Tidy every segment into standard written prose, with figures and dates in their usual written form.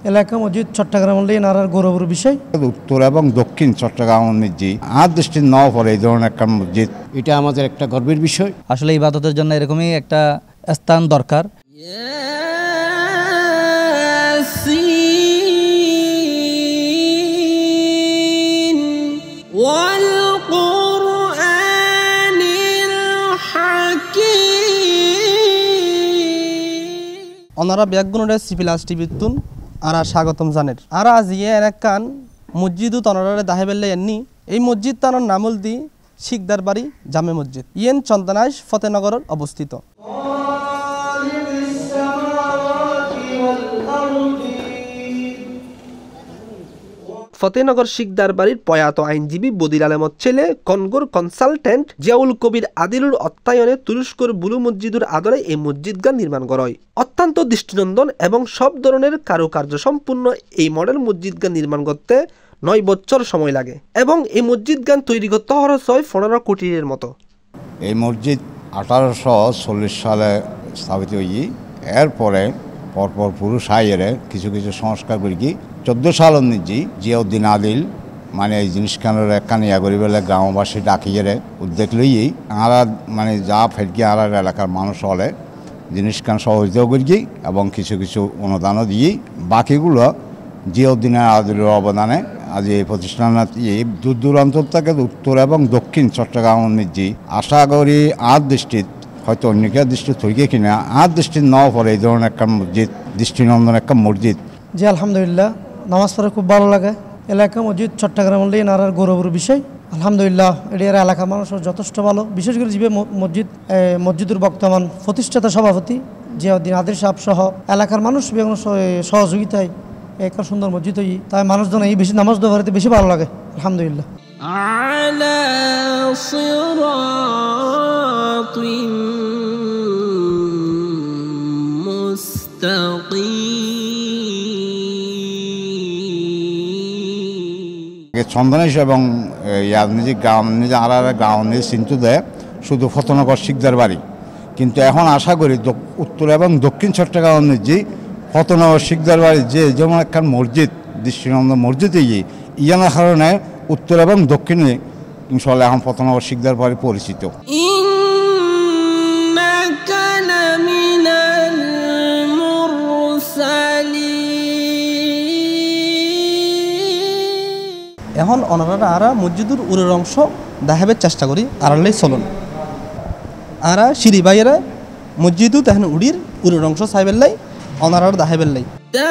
এলাকা মসজিদ চট্টগ্রাম নারার গৌরবের বিষয়। উত্তর এবং দক্ষিণ চট্টগ্রাম মসজিদ আর দৃষ্টি নাও পড়ে এই ধরনের একটা মসজিদ, এটা আমাদের একটা গর্বের বিষয়। আসলে ইবাদতের জন্য এরকমই একটা স্থান দরকার। ওনারা ব্যাগগুণে সিপিলাস টিভিতুন আর স্বাগতম জানের আর আজ ইয়ে এলাকান মসজিদও তনরারে দাহে বেললে এননি এই মসজিদ তানোর নামল দি শিকদার বাড়ি জামে মসজিদ ইয়েন চন্দনাইশ ফতেনগরের অবস্থিত। ফতেনগর শিকদার বাড়ির প্রয়াত আইনজীবী বদিল আলমত ছেলে কনগর কনসালটেন্ট জিয়াউল কবির আদিলুর অত্যায়নে তুরস্কর বুলু মসজিদুর আদলে এই মসজিদগান নির্মাণ করা হয়। অত্যন্ত দৃষ্টিনন্দন এবং সব ধরনের কারুকার্য সম্পূর্ণ এই মডেল মসজিদগান নির্মাণ করতে 9 বছর সময় লাগে এবং এই মসজিদগান তৈরি করতে খরচ হয় 15 কোটির মতো। এই মসজিদ 1840 সালে স্থাপিত হই, এরপরে পরপর পুরুষ হাইয়েরে কিছু কিছু সংস্কার করি কি 14 সাল অনুযায়ী জিয়াউদ্দিন আদিল মানে এই জিনিসখানের একখান ইয়া করি বলে গ্রামবাসী ডাকিয়ে উদ্যোগ লইয়েই আরা মানে যা ফেরকি আর এলাকার মানুষ হলে জিনিসখান সহযোগিতা করি এবং কিছু কিছু অনুদানও দিই, বাকিগুলো জিয়াউদ্দিনের আদিলের অবদানে আজ এই প্রতিষ্ঠান দূর দূরান্ত থেকে উত্তর এবং দক্ষিণ চট্টগ্রাম মসজিদ আশা করি আর দৃষ্টিত হয়তো অন্যকে দৃষ্টি থইকে কিনা আর দৃষ্টি নাও পড়ে এই ধরনের একটা মসজিদ, দৃষ্টিনন্দন একটা মসজিদ। জি আলহামদুলিল্লাহ, নামাজ পড়ে খুব ভালো লাগে। এলাকা মসজিদ চট্টগ্রাম নারার গৌরবের বিষয়। আলহামদুলিল্লাহ এর এলাকার মানুষের যথেষ্ট ভালো, বিশেষ করে যে মসজিদের বর্তমান প্রতিষ্ঠাতা সভাপতি জিয়াউদ্দিন আদিল সাহেব সহ এলাকার মানুষ সহযোগিতায় একটা সুন্দর মসজিদ হই, তাই মানুষজন এই বেশি নামাজ দোয়ারিতে বেশি ভালো লাগে। আলহামদুলিল্লাহ। চন্দনেশ এবং নিজে গ্রাম নিজে আর গ্রাম নিজে চিন্তু দেয় শুধু ফতেনগর শিকদার বাড়ি, কিন্তু এখন আশা করি উত্তর এবং দক্ষিণ চট্টগ্রাম নিজে ফতেনগর শিকদার বাড়ি যে যেমন একখান মসজিদ দৃষ্টিনন্দন মসজিদ ইয়ানোর কারণে উত্তর এবং দক্ষিণে ইনশাল্লাহ এখন ফতেনগর শিকদার বাড়ি পরিচিত। এখন ওনারা আরা মসজিদের উড়ের অংশ দেখাবার চেষ্টা করি আড়ালেই চলন আরা সিঁড়ি বাইরে মসজিদও তখন উড়ের অংশ চাইবেলাই ওনারা দেখাবেলাই।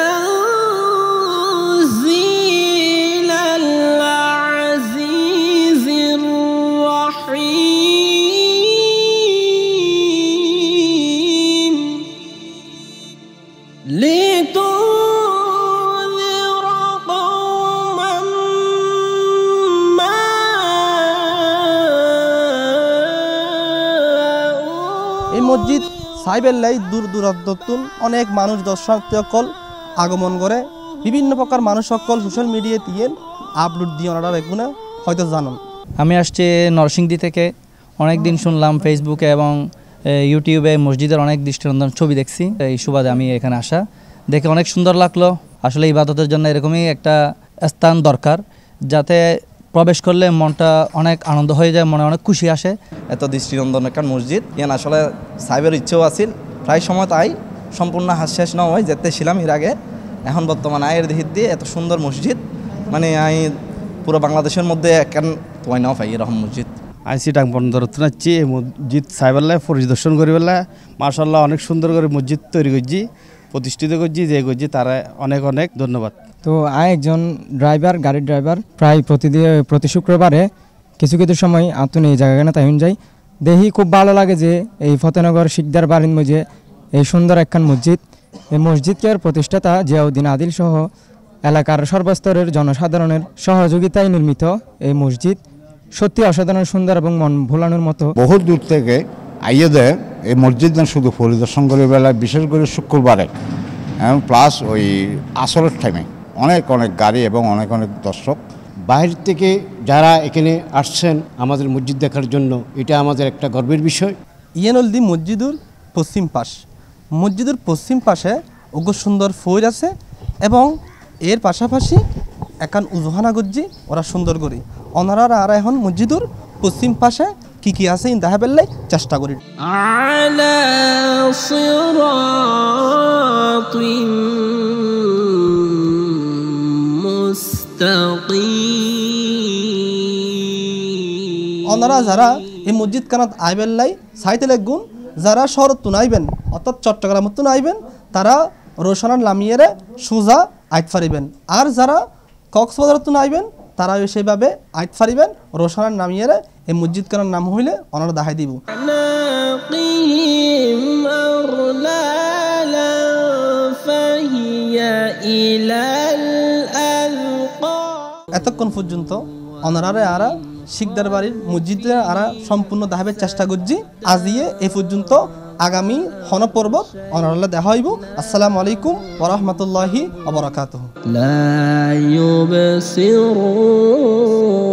এই মসজিদ সাইবেল্লাই দূর দূরান্তর অনেক মানুষ দর্শনার্থীসকল আগমন করে, বিভিন্ন প্রকার মানুষ সকল সোশ্যাল মিডিয়ায় দিয়ে আপলোড দিয়ে ওনারা এগুলো হয়তো জানান। আমি আসছি নরসিংদী থেকে, অনেক দিন শুনলাম ফেসবুকে এবং ইউটিউবে মসজিদের অনেক দৃষ্টিনন্দন ছবি দেখছি, এই সুবাদে আমি এখানে আসা দেখে অনেক সুন্দর লাগলো। আসলে ইবাদতের জন্য এরকমই একটা স্থান দরকার, যাতে প্রবেশ করলে মনটা অনেক আনন্দ হয়ে যায়, মনে অনেক খুশি আসে। এত দৃষ্টিনন্দন একটা মসজিদ ইয়ান আসলে সাইবের ইচ্ছেও আছিল, প্রায় সময় তাই সম্পূর্ণ হাস শেষ না হয় যেতে ছিলাম এর আগে, এখন বর্তমানে আয়ের দিক দিয়ে এত সুন্দর মসজিদ মানে আমি পুরো বাংলাদেশের মধ্যে একখান তোমায় নাও পাই এরকম মসজিদ। আইসি ডাং বন্দরত নাচ্ছি এই মসজিদ সাইবেলায় পরিদর্শন করি বেলা মাশাআল্লাহ অনেক সুন্দর করে মসজিদ তৈরি করছি, প্রতিষ্ঠিত করছি, যে করছি তারা অনেক অনেক ধন্যবাদ। তো একজন ড্রাইভার, গাড়ির ড্রাইভার, প্রায় প্রতি শুক্রবারে কিছু কিছু সময় আতুন এই জায়গাখানে তাইন যাই, দেখি খুব ভালো লাগে যে এই ফতেনগর শিকদার বাড়ির মধ্যে এই সুন্দর একখান মসজিদ। এই মসজিদকে প্রতিষ্ঠাতা জিয়াউদ্দিন আদিল সহ এলাকার সর্বস্তরের জনসাধারণের সহযোগিতায় নির্মিত এই মসজিদ সত্যি অসাধারণ সুন্দর এবং মন ভোলানোর মতো। বহু দূর থেকে আইয়ে দেয় এই মসজিদ শুধু পরিদর্শন করে বেলায়, বিশেষ করে শুক্রবারে এবং প্লাস ওই আসরের টাইমে অনেক অনেক গাড়ি এবং অনেক অনেক দর্শক বাইরে থেকে যারা এখানে আসছেন আমাদের মসজিদ দেখার জন্য, এটা আমাদের একটা গর্বের বিষয়। ইয়ানলদি মসজিদুর পশ্চিম পাশ, মসজিদের পশ্চিম পাশে অগ্র সুন্দর ফৈর আছে এবং এর পাশাপাশি একান উজুহানা গজ্জি ওরা সুন্দর করি ওনারা আর এখন মসজিদুর পশ্চিম পাশে কি কি আছে ইন দেখা পেলে চেষ্টা করি আলা সিরাতিন মুস্তাকিম। ওনারা যারা এই মসজিদ কানাত আইবেল্লাই সাইতে লাগুন যারা শহর তুনাইবেন অর্থাৎ চট্টগ্রাম তুনাইবেন তারা রোশনার লামিয়েরে সোজা আইত ফারিবেন আর যারা কক্সবাজার তুনাইবেন তারা সেইভাবে আইত ফারিবেন রোশনার নামিয়েরে এই মসজিদ কানার নাম হইলে ওনারা দেখাই দিব। এতক্ষণ পর্যন্ত ওনারা আরা শিকদার বাড়ির মসজিদে আরা সম্পূর্ণ দেখাবার চেষ্টা করছি আজিয়ে এই পর্যন্ত আগামী হন পর্বত ওনারা দেখা হইব। আসসালামু আলাইকুম ওয়া রাহমাতুল্লাহি ওয়া বারাকাতুহু। লা ইউবসিরুন